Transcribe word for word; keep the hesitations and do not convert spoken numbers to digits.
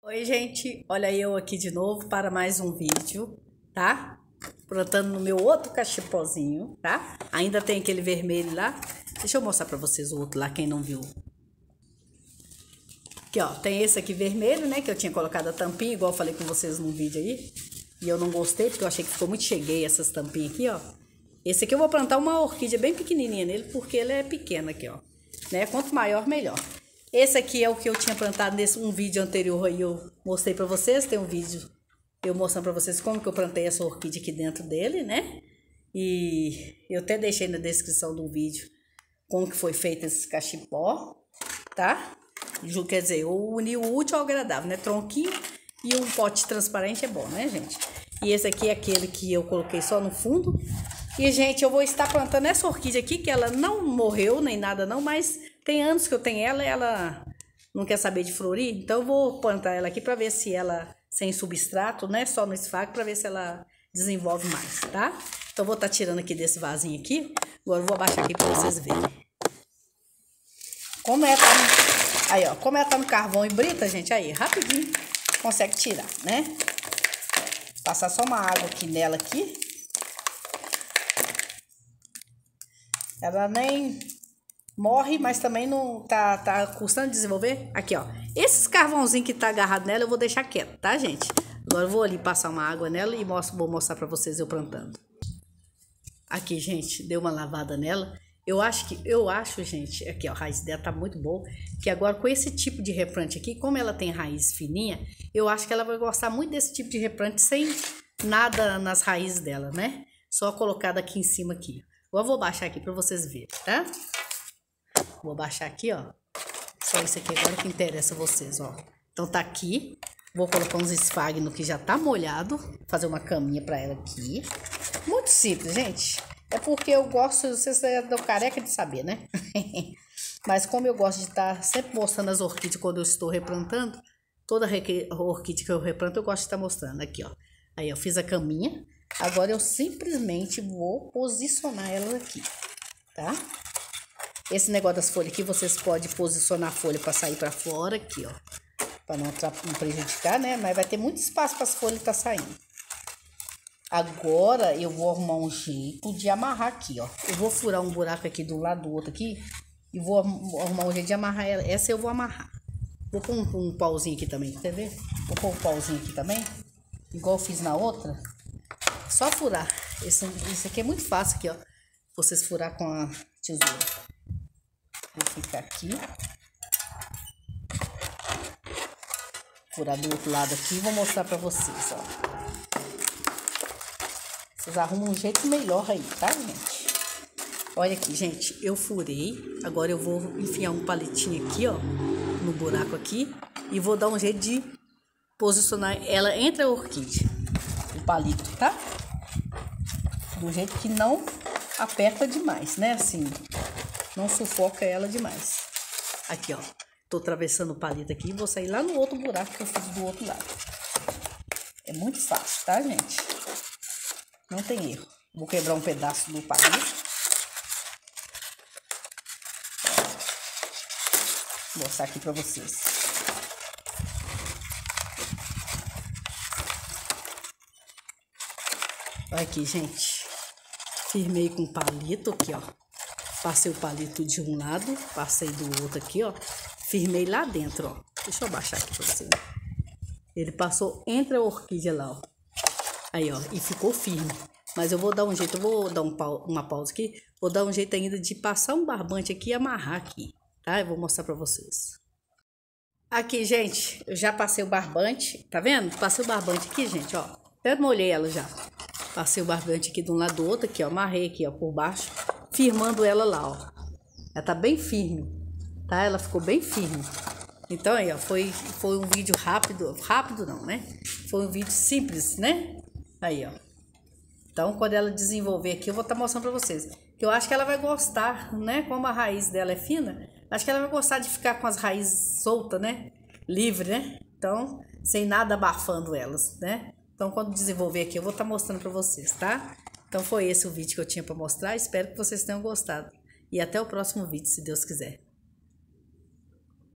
Oi, gente, olha eu aqui de novo para mais um vídeo, tá? Plantando no meu outro cachipozinho, tá? Ainda tem aquele vermelho lá. Deixa eu mostrar para vocês o outro lá, quem não viu. Aqui, ó, tem esse aqui vermelho, né? Que eu tinha colocado a tampinha, igual eu falei com vocês num vídeo aí. E eu não gostei, porque eu achei que ficou muito cheguei essas tampinhas aqui, ó. Esse aqui eu vou plantar uma orquídea bem pequenininha nele, porque ele é pequeno aqui, ó. Né? Quanto maior, melhor. Esse aqui é o que eu tinha plantado nesse um vídeo anterior aí, eu mostrei pra vocês. Tem um vídeo eu mostrando pra vocês como que eu plantei essa orquídea aqui dentro dele, né? E eu até deixei na descrição do vídeo como que foi feito esse cachipó, tá? Quer dizer, eu uni o útil ao agradável, né? Tronquinho e um pote transparente é bom, né, gente? E esse aqui é aquele que eu coloquei só no fundo. E, gente, eu vou estar plantando essa orquídea aqui, que ela não morreu nem nada não, mas tem anos que eu tenho ela e ela não quer saber de florir. Então, eu vou plantar ela aqui pra ver se ela, sem substrato, né, só no esfago, pra ver se ela desenvolve mais, tá? Então, eu vou estar tirando aqui desse vasinho aqui. Agora, eu vou abaixar aqui pra vocês verem. Como é, tá no... Aí, ó, como ela tá no carvão e brita, gente, aí, rapidinho consegue tirar, né? Passar só uma água aqui nela aqui. Ela nem morre, mas também não tá, tá custando desenvolver. Aqui, ó. Esses carvãozinhos que tá agarrado nela, eu vou deixar quieto, tá, gente? Agora eu vou ali passar uma água nela e mostro, vou mostrar pra vocês eu plantando. Aqui, gente, deu uma lavada nela. Eu acho que, eu acho, gente, aqui, ó, a raiz dela tá muito boa. Que agora com esse tipo de replante aqui, como ela tem raiz fininha, eu acho que ela vai gostar muito desse tipo de replante sem nada nas raízes dela, né? Só colocada aqui em cima aqui. Agora eu vou baixar aqui pra vocês verem, tá? Vou baixar aqui, ó. Só isso aqui agora que interessa a vocês, ó. Então tá aqui. Vou colocar uns esfagnos que já tá molhado. Fazer uma caminha pra ela aqui. Muito simples, gente. É porque eu gosto, vocês estão careca de saber, né? Mas como eu gosto de estar sempre mostrando as orquídeas quando eu estou replantando, toda orquídea que eu replanto eu gosto de estar mostrando. Aqui, ó. Aí eu fiz a caminha. Agora eu simplesmente vou posicionar elas aqui, tá? Esse negócio das folhas aqui, vocês podem posicionar a folha para sair para fora aqui, ó. Para não, não prejudicar, né? Mas vai ter muito espaço para as folhas estar saindo. Agora eu vou arrumar um jeito de amarrar aqui, ó. Eu vou furar um buraco aqui do lado do outro aqui e vou arrumar um jeito de amarrar ela. Essa eu vou amarrar. Vou pôr um, um pauzinho aqui também, quer ver? Vou pôr um pauzinho aqui também, igual eu fiz na outra. Só furar. Esse, esse aqui é muito fácil aqui, ó. Vocês furar com a tesoura. Vou ficar aqui. Furar do outro lado aqui e vou mostrar pra vocês, ó. Vocês arrumam um jeito melhor aí, tá, gente? Olha aqui, gente. Eu furei. Agora eu vou enfiar um palitinho aqui, ó. No buraco aqui. E vou dar um jeito de posicionar ela entre a orquídea. O palito, tá? Do jeito que não aperta demais, né? Assim, não sufoca ela demais. Aqui, ó. Tô atravessando o palito aqui e vou sair lá no outro buraco que eu fiz do outro lado. É muito fácil, tá, gente? Não tem erro. Vou quebrar um pedaço do palito. Vou mostrar aqui pra vocês. Olha aqui, gente. Firmei com palito aqui, ó. Passei o palito de um lado, passei do outro aqui, ó. Firmei lá dentro, ó. Deixa eu abaixar aqui pra vocês. Ele passou entre a orquídea lá, ó. Aí, ó. E ficou firme. Mas eu vou dar um jeito, eu vou dar um, uma pausa aqui. Vou dar um jeito ainda de passar um barbante aqui e amarrar aqui, tá? Eu vou mostrar pra vocês. Aqui, gente, eu já passei o barbante. Tá vendo? Passei o barbante aqui, gente, ó. Até molhei ela já. Passei o barbante aqui de um lado do outro, aqui, ó. Amarrei aqui, ó, por baixo. Firmando ela lá, ó. Ela tá bem firme, tá? Ela ficou bem firme. Então, aí, ó. Foi, foi um vídeo rápido. Rápido não, né? Foi um vídeo simples, né? Aí, ó. Então, quando ela desenvolver aqui, eu vou estar tá mostrando pra vocês. Que eu acho que ela vai gostar, né? Como a raiz dela é fina, acho que ela vai gostar de ficar com as raízes soltas, né? Livre, né? Então, sem nada abafando elas, né? Então, quando desenvolver aqui, eu vou estar mostrando pra vocês, tá? Então, foi esse o vídeo que eu tinha pra mostrar. Espero que vocês tenham gostado. E até o próximo vídeo, se Deus quiser.